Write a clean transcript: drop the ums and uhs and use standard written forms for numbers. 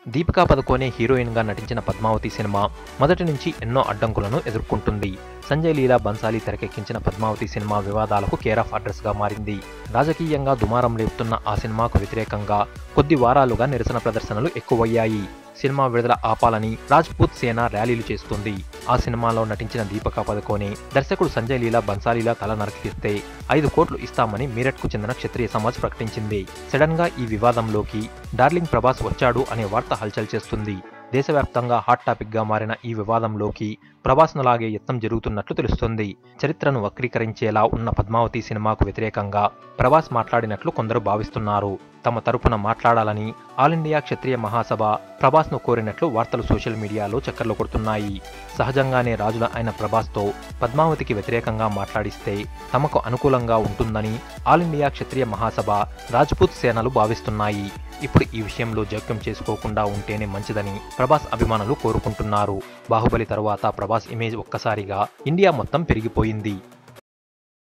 దీపికా పదుకోనే హీరోయిన్గా నటించిన పద్మావతి సినిమా మొదటి నుంచి ఎన్నో అడ్డంకులను ఎదుర్కొంటుంది. సంజయ్ లీలా బన్సాలీ తెరకెక్కించిన పద్మావతి సినిమా వివాదాలకు కేర్ ఆఫ్ అడ్రస్గా మారింది. రాజకీయంగా దుమారం రేపుతున్న ఆ సినిమాకు వ్యతిరేకంగా కొద్ది వారాలుగా నిరసన ప్రదర్శనలు ఎక్కువయ్యాయి. సినిమా విడుదల ఆపాలని రాజ్పూత్ సేన ర్యాలీలు చేస్తుంది. ఆ సినిమాలో నటించిన దీపికా పదుకోనే దర్శకుడు సంజయ్ లీలా బన్సాలీల తల నరికిస్తే 5 కోట్లు ఇస్తామని మీరట్కు చెందిన క్షత్రియ సమాజ్ ప్రకటించింది. సడన్ గా ఈ వివాదంలోకి డార్లింగ్ ప్రభాస్ వచ్చాడు అనే వార్త హల్చల్ చేస్తుంది. దేశవ్యాప్తంగా హాట్ టాపిక్ గా మారిన ఈ వివాదంలోకి ప్రభాస్ను లాగే యత్నం జరుగుతున్నట్లు తెలుస్తోంది. చరిత్రను వక్రీకరించేలా ఉన్న పద్మావతి సినిమాకు వ్యతిరేకంగా ప్రభాస్ మాట్లాడినట్లు కొందరు భావిస్తున్నారు. తమ తరపున మాట్లాడాలని ఆల్ ఇండియా క్షత్రియ మహాసభ ప్రభాస్ను కోరినట్లు వార్తలు సోషల్ మీడియాలో చక్కర్లు కొడుతున్నాయి. సహజంగానే రాజుల అయిన ప్రభాస్తో పద్మావతికి వ్యతిరేకంగా మాట్లాడిస్తే తమకు అనుకూలంగా ఉంటుందని ఆల్ ఇండియా క్షత్రియ మహాసభ రాజ్పూత్ సేనలు భావిస్తున్నాయి. ఇప్పుడు ఈ విషయంలో జోక్యం చేసుకోకుండా ఉంటేనే మంచిదని ప్రభాస్ అభిమానులు కోరుకుంటున్నారు. బాహుబలి తరువాత ప్రభాస్ ఇమేజ్ ఒక్కసారిగా ఇండియా మొత్తం పెరిగిపోయింది.